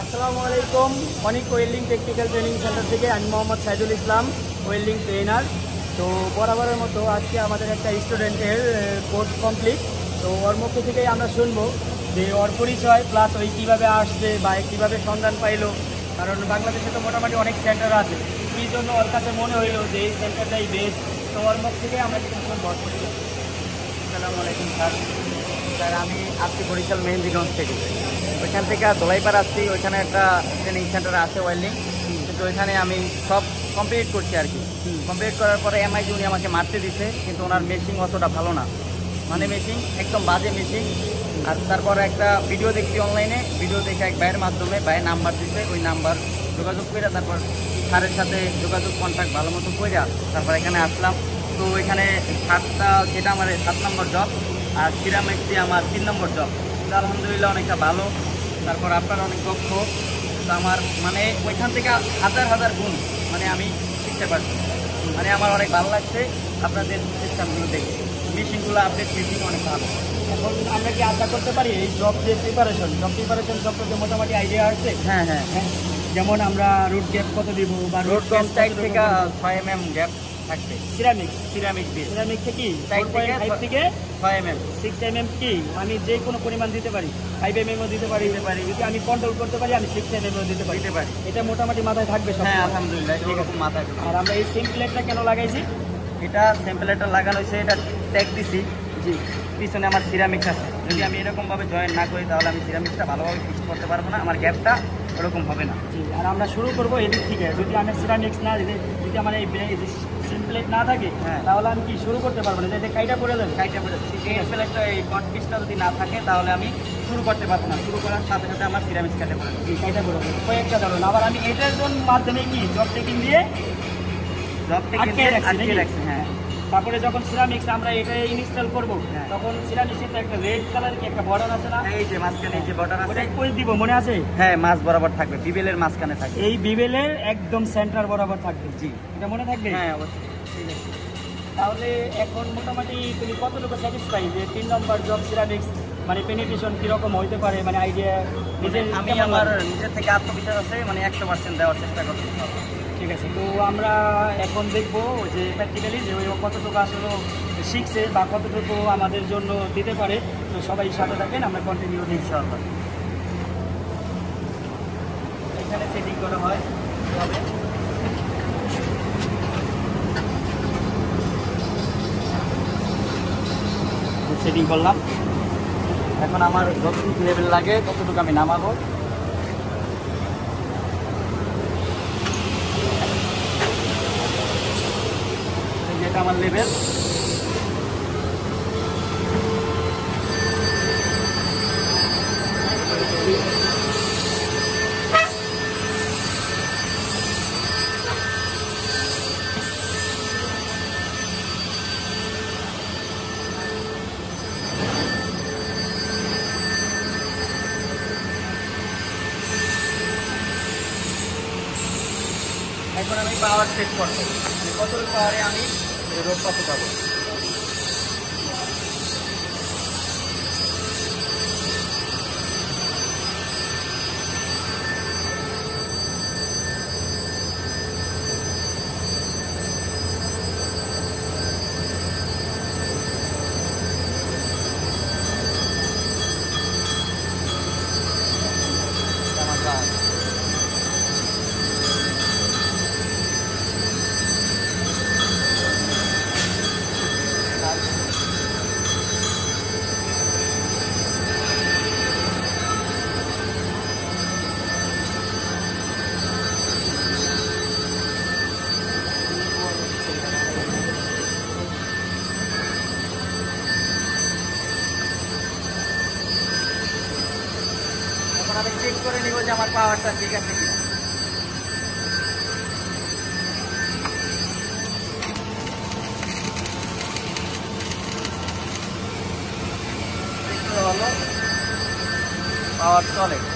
আসসালামু আলাইকুম। অনেক ওয়েল্ডিং টেকনিক্যাল ট্রেনিং সেন্টার থেকে আমি মোহাম্মদ সাইদুল ইসলাম, ওয়েল্ডিং ট্রেনার। তো বরাবরের মতো আজকে আমাদের একটা স্টুডেন্টের কোর্স কমপ্লিট। তো ওর মুখ থেকেই আমরা শুনবো যে ওর পরিচয় প্লাস ওই কীভাবে আসছে বা কীভাবে সন্ধান পাইলো, কারণ বাংলাদেশে তো মোটামুটি অনেক সেন্টার আছে, কী জন্য ওর কাছে মনে হইলো যে এই সেন্টারটাই বেস্ট। তো ওর মুখ থেকে আমরা কিছু শুনবো। আসসালামু আলাইকুম স্যার, আমি আসছি বরিশাল মেহেন্দিগঞ্জ থেকে। ওইখান থেকে দোলাইপাড়া আসছি, ওইখানে একটা ট্রেনিং সেন্টার আছে ওয়েল্ডিং, কিন্তু ওইখানে আমি সব কমপ্লিট করছি আর কি। কমপ্লিট করার পরে এমআইজি উনি আমাকে মারতে দিছে, কিন্তু ওনার মেশিন অতটা ভালো না, মানে মেশিন একদম বাজে মেশিন। আর তারপরে একটা ভিডিও দেখছি অনলাইনে, ভিডিও দেখে এক ভাইয়ের মাধ্যমে ভাইয়ের নাম্বার দিছে, ওই নাম্বার যোগাযোগ করে তারপর স্যারের সাথে যোগাযোগ কন্ট্যাক্ট ভালো মতো করে তারপর এখানে আসলাম। তো এখানে যেটা আমার 7 নম্বর জব, আর সিরামিক্সে আমার 3 নম্বর জব। কিন্তু আলহামদুলিল্লাহ অনেকটা ভালো। তারপর আপনার অনেক দক্ষ, তো আমার মানে ওইখান থেকে হাজার হাজার গুণ মানে আমি শিখতে পারছি, মানে আমার অনেক ভালো লাগছে আপনাদের সিস্টেমগুলো দেখে। মেশিনগুলো আপডেট মেশিন অনেক ভালো। এখন আমরা কি আশা করতে পারি এই জব প্রিপারেশন সম্পর্কে মোটামুটি আইডিয়া আছে? হ্যাঁ হ্যাঁ হ্যাঁ, যেমন আমরা রুট গ্যাপ কত দিব বা রোড গম সাইড থেকে 6 mm গ্যাপ থাকবে। সিরামিক দিয়ে সিরামিক থেকে সাইড থেকে 4.5 থেকে 6 mm 6 mm কি আমি যে কোনো পরিমাণ দিতে পারি, 5 mm ও দিতে পারি। যদি আমি কন্ট্রোল করতে পারি আমি 6 mm ও দিতে পারি। এটা মোটামুটি মাথায় থাকবে সব। হ্যাঁ আলহামদুলিল্লাহ এরকম মাথায়। আর আমরা এই সিম্পলেটটা কেন লাগাইছি? এটা স্যাম্পেলটা লাগানো হয়েছে, এটা ট্যাগ দিছি। জি, পিছনে আমার সিরামিক্স আছে, যদি আমি এরকমভাবে জয়েন না করি তাহলে আমি সিরামিক্সটা ভালোভাবে ফিক্স করতে পারবো না, আমার গ্যাপটা ওরকম হবে না। জি, আর আমরা শুরু করবো এদিক থেকে। যদি আমি সিরামিক্স না দিতে, যদি আমার এই সিম্পলেট না থাকে তাহলে আমি কি শুরু করতে পারবো না, যে কাইটা পড়ে যাবে। স্যাম্পেলটা এই কটপিসটা যদি না থাকে তাহলে আমি শুরু করতে পারবো না। শুরু করার সাথে সাথে আমার সিরামিক্স কাটে পড়ে যাবে। কাইটা পড়ে যাবে কয়েকটা ধরুন। আবার আমি এটার মাধ্যমে কি জব টেকিং দিয়ে আটকে রাখছি। হ্যাঁ, তারপরে যখন সিরামিক্স আমরা এটা ইনস্টল করবো তখন সিরামিক্সের একটা রেড কালারের কি একটা বর্ডার আছে না, এই যে মাঝখানে এই যে বর্ডার আছে, ওই দিব মনে আছে? হ্যাঁ, মাঝ বরাবর থাকবে, বিবেলের মাঝখানে থাকবে। এই বিবেলের একদম সেন্টার বরাবর থাকবে। জি, এটা মনে থাকবে? হ্যাঁ অবশ্যই। ঠিক আছে, তাহলে এখন মোটামুটি তুমি কতটুকু স্যাটিসফাই যে 3 নম্বর জব সিরামিক্স মানে পেনিট্রেশন কিরকম হইতে পারে, মানে আইডিয়া নিজের? আমি আমার নিজের থেকে আত্মবিশ্বাস আছে, মানে 100% দেওয়ার চেষ্টা করছি। ঠিক আছে, তো আমরা এখন দেখবো যে প্র্যাকটিক্যালি যে ওই কতটুকু আসলে শিখছে বা কতটুকু আমাদের জন্য দিতে পারে। তো সবাই সাথে থাকেন, আমরা কন্টিনিউ ইনশাআল্লাহ। এখানে সেটিং করা হয় সেটিং করলাম। এখন আমার যতটুকু লেভেল লাগে ততটুকু আমি নামাবো। যেটা আমার লেভেল, এখন আমি পাওয়ার সেট করবো, কতটুকু পাওয়ারে আমি রোড কত পাবো। আমি চেক করে নিব যে আমার পাওয়ারটা ঠিক আছে কিনা। হলো পাওয়ার চলে।